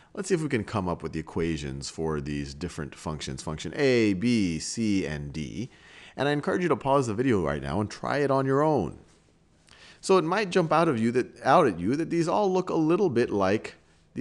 let's see if we can come up with the equations for these different functions, function A, B, C, and D. And I encourage you to pause the video right now and try it on your own. So it might jump out at you that these all look a little bit like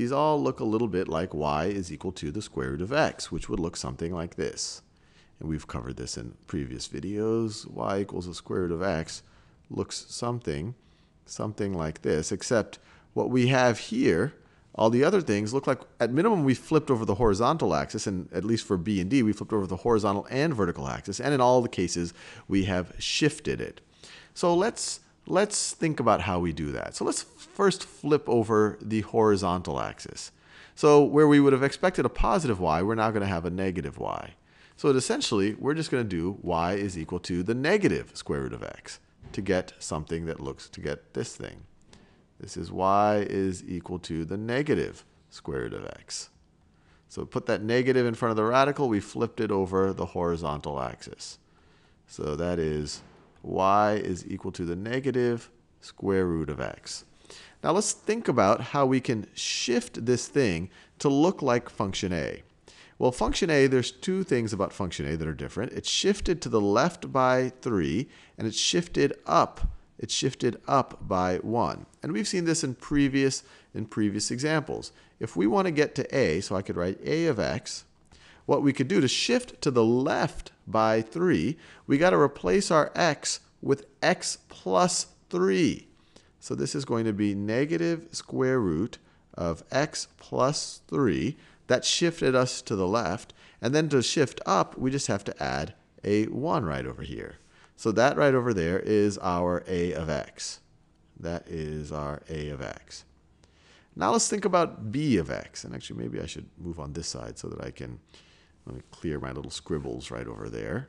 y is equal to the square root of x, which would look something like this. And we've covered this in previous videos. Y equals the square root of x looks something like this, except what we have here, all the other things look like, at minimum, we flipped over the horizontal axis, and at least for B and D, we flipped over the horizontal and vertical axis, and in all the cases, we have shifted it. So let's think about how we do that. So let's first flip over the horizontal axis. So where we would have expected a positive y, we're now going to have a negative y. So essentially, we're just going to do y is equal to the negative square root of x to get something that looks, to get this thing. This is y is equal to the negative square root of x. So put that negative in front of the radical, we flipped it over the horizontal axis. So that is y is equal to the negative square root of x. Now let's think about how we can shift this thing to look like function A. Well, function A, there's two things about function A that are different. It's shifted to the left by 3, and it's shifted up by 1. And we've seen this in previous examples. If we want to get to A, so I could write A of x, what we could do to shift to the left by 3, we got to replace our x with x plus 3. So this is going to be negative square root of x plus 3. That shifted us to the left. And then to shift up, we just have to add a 1 right over here. So that right over there is our A of x. That is our A of x. Now let's think about B of x. And actually, maybe I should move on this side so that I can let me clear my little scribbles right over there.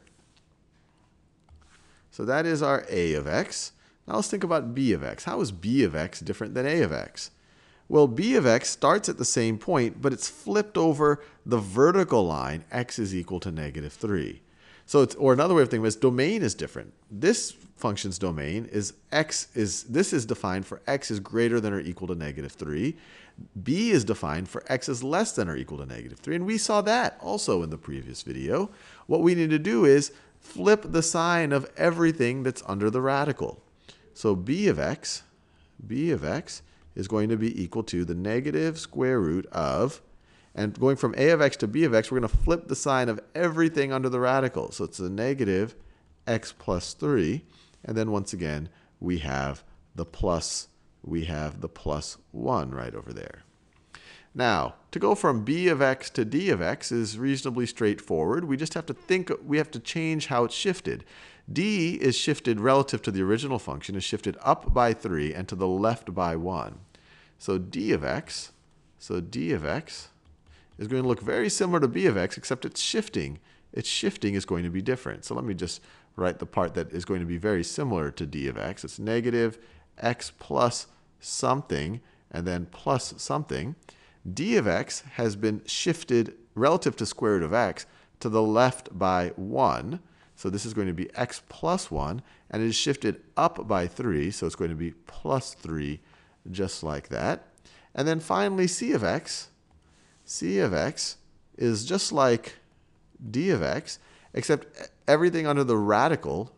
So that is our A of x. Now let's think about B of x. How is B of x different than A of x? Well, B of x starts at the same point, but it's flipped over the vertical line, x is equal to negative 3. So or another way of thinking of it is domain is different. This function's domain is this is defined for x is greater than or equal to negative 3. B is defined for x is less than or equal to negative 3. And we saw that also in the previous video. What we need to do is flip the sign of everything that's under the radical. So B of x is going to be equal to the negative square root of, and going from A of x to B of x, we're going to flip the sign of everything under the radical. So it's a negative x plus 3. And then once again, we have the plus 1 right over there. Now, to go from B of x to D of x is reasonably straightforward. We just have to change how it's shifted. D is shifted relative to the original function, is shifted up by 3 and to the left by 1. So D of x is going to look very similar to B of x, except it's shifting. Its shifting is going to be different. So let me just write the part that is going to be very similar to D of x. It's negative x plus something and then plus something. D of x has been shifted relative to square root of x to the left by 1. So this is going to be x plus 1, and it is shifted up by 3, so it's going to be plus 3, just like that. And then finally, C of x is just like D of x, except everything under the radical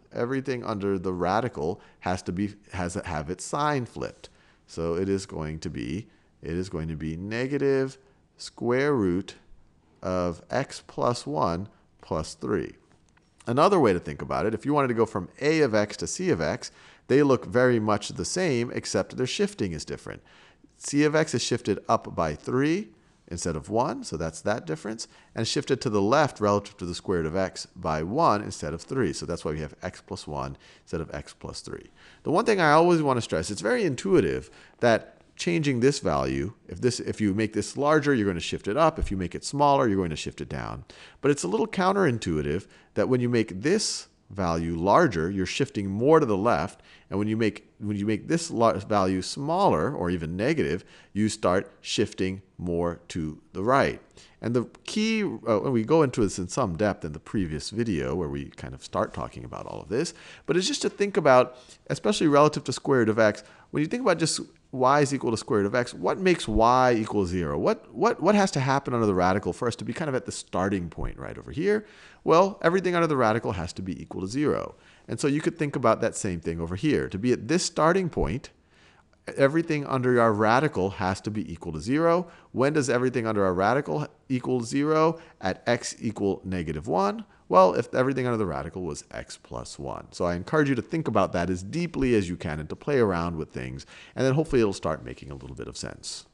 has to have its sign flipped. So it is going to be negative square root of x plus 1 plus 3. Another way to think about it, if you wanted to go from A of x to C of x, they look very much the same, except their shifting is different. C of x is shifted up by 3 instead of 1, so that's that difference, and shifted to the left relative to the square root of x by 1 instead of 3. So that's why we have x plus 1 instead of x plus 3. The one thing I always want to stress, it's very intuitive that changing this value, if you make this larger, you're going to shift it up. If you make it smaller, you're going to shift it down. But it's a little counterintuitive that when you make this value larger, you're shifting more to the left. And when you make this value smaller or even negative, you start shifting more to the right. And the key, we go into this in some depth in the previous video where we kind of start talking about all of this, but it's just to think about, especially relative to square root of x, when you think about just y is equal to square root of x, what makes y equal 0? What has to happen under the radical for us to be kind of at the starting point right over here? Well, everything under the radical has to be equal to 0. And so you could think about that same thing over here. To be at this starting point, everything under our radical has to be equal to 0. When does everything under our radical equal 0? At x equal -1. Well, if everything under the radical was x plus 1. So I encourage you to think about that as deeply as you can and to play around with things. And then hopefully it'll start making a little bit of sense.